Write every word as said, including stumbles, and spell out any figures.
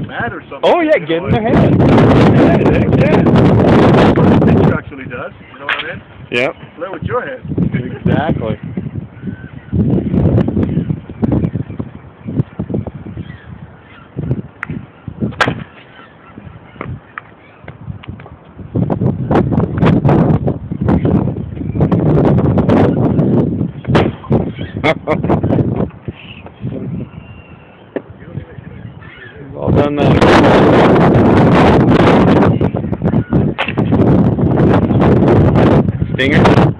mad or something. Oh yeah, you get know, in their like, head. Yeah, yeah. That's what the picture actually does. You know what I mean? Yep. Play with your head. Exactly. Well done then. Stinger?